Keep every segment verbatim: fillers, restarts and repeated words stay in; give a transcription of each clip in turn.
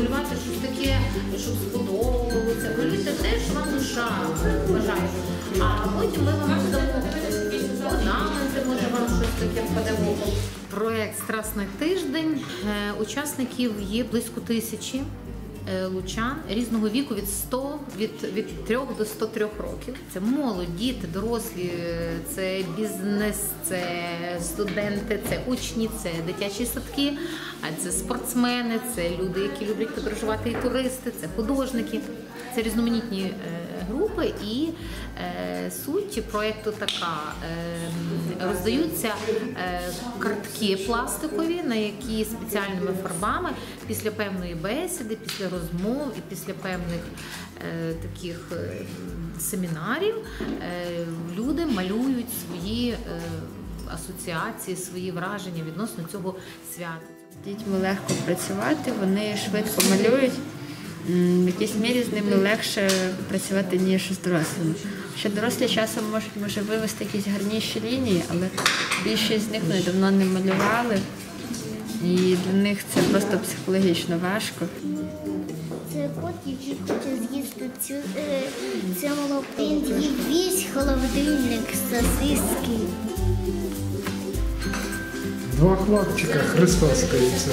намалювати щось таке, щоб сподобалося. Малюйте те, що вам душа бажає. А потім ми вам дамо орнаменти, може вам щось таке впаде в око. Проект «Страсний тиждень». Учасників є близько тисячі лучан різного віку від сто, від, від трьох до сто трьох років. Це молодь, діти, дорослі, це бізнес, це студенти, це учні, це дитячі садки, а це спортсмени, це люди, які люблять подорожувати, і туристи, це художники. Це різноманітні групи, і е, суть проєкту така. Е, роздаються е, картки пластикові, на які спеціальними фарбами після певної бесіди, після розмов і після певних е, таких е, семінарів е, люди малюють свої е, асоціації, свої враження відносно цього свята. З дітьми легко працювати, вони швидко малюють. В якійсь мірі з ними легше працювати, ніж з дорослими. Що дорослі часом можуть може, вивести якісь гарніші лінії, але більшість з них вони давно не малювали, і для них це просто психологічно важко. Це кот, який хоче з'їсти цю, е, це молоко. Він з'їв весь холодильник сосиски. Два хлопчика, Христос кається.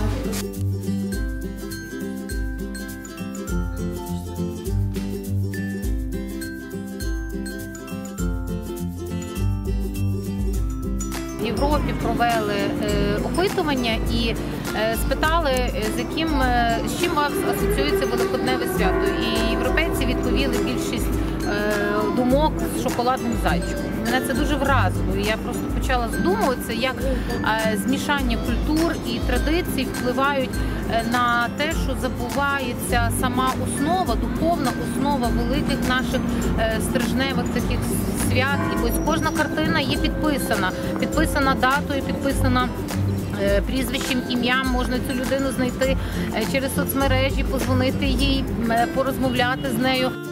В Європі провели е, опитування і е, спитали, з яким е, з чим у вас асоціюється Великодневе свято. І європейці відповіли більшість е, думок з шоколадним зайчиком. Мене це дуже вразило. Я просто почала задумуватися, як е, змішання культур і традицій впливають на те, що забувається сама основа, духовна основа великих наших е, стрижневих таких свят. І ось кожна картина є підписана. Підписана датою, підписана е, прізвищем, ім'ям. Можна цю людину знайти е, через соцмережі, позвонити їй, е, порозмовляти з нею.